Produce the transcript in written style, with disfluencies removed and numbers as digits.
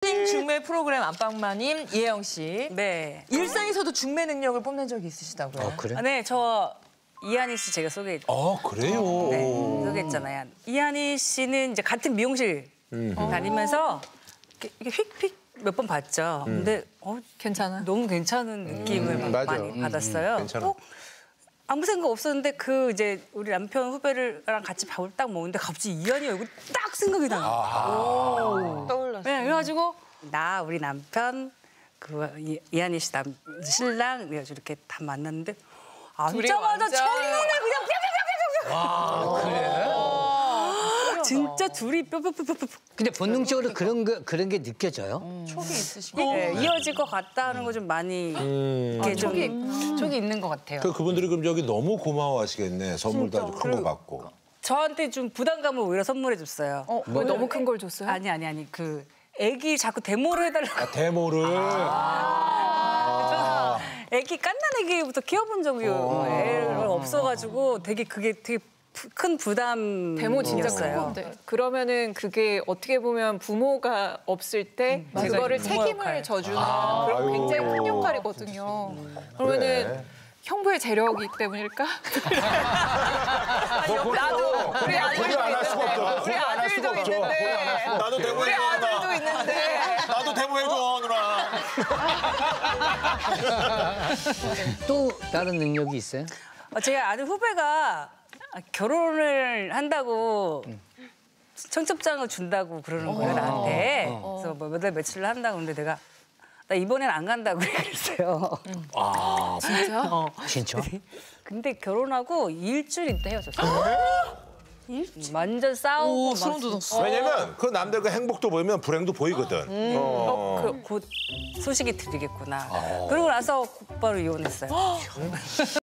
신인 중매 프로그램 안방마님 이혜영 씨. 네. 일상에서도 중매 능력을 뽐낸 적이 있으시다고요? 아, 그래? 네, 저 이한희 씨 제가 소개했죠. 그래요? 네, 소개했잖아요. 이한희 씨는 이제 같은 미용실 다니면서 이게 휙휙 몇 번 봤죠. 근데 괜찮아? 너무 괜찮은 느낌을 막 맞아. 많이 받았어요. 괜찮아. 아무 생각 없었는데 그 이제 우리 남편 후배랑 같이 밥을 딱 먹는데 갑자기 이한이 얼굴이 딱 생각이 나요. 떠올랐어요. 네, 그래가지고 나 우리 남편 이한희 씨 신랑 그래가지고 이렇게 다 만났는데 앉자마자 첫눈에 그냥 뿅뿅뿅뿅뿅. 그래? 진짜 둘이 뿅뿅뿅뿅. 근데 본능적으로 그런 게 느껴져요? 촉이 있으시고. 네, 이어질 것 같다는 거 좀 많이 이렇게 좀 촉이 있는 것 같아요. 그분들이 그럼 저기 너무 고마워하시겠네. 선물도 아주 큰 거 받고. 저한테 좀 부담감을 오히려 선물해 줬어요. 뭐 너무 큰 걸 줬어요? 아니 그 애기 자꾸 데모를 해달라고. 데모를. 애기 깐난 애기부터 키워본 적이 없어가지고 그게 되게 큰 부담이었어요. 데모 진짜 큰 건데. 그러면은 그게 어떻게 보면 부모가 없을 때 그거를 책임을 져주는 그런 굉장히 큰 역할이거든요. 그러면은 형부의 재력이기 때문일까? 나도 우리 아들도 있는데. 우리 아들도 있는데. 나도 데모해줘. 우리 아들도 있는데. 나도 데모해줘, 누나. 또 다른 능력이 있어요? 제가 아는 후배가 결혼을 한다고 청첩장을 준다고 그러는 거예요, 나한테. 그래서 뭐 몇 달 며칠을 한다고 그러는데 내가 나 이번엔 안 간다고 그랬어요. 진짜? 진짜? 근데 결혼하고 일주일 있다 헤어졌어요. 일주일? 완전 싸우고 소름 막 돋았어. 왜냐면 그 남들 그 행복도 보이면 불행도 보이거든. 곧 소식이 들리겠구나. 그러고 나서 곧바로 이혼했어요.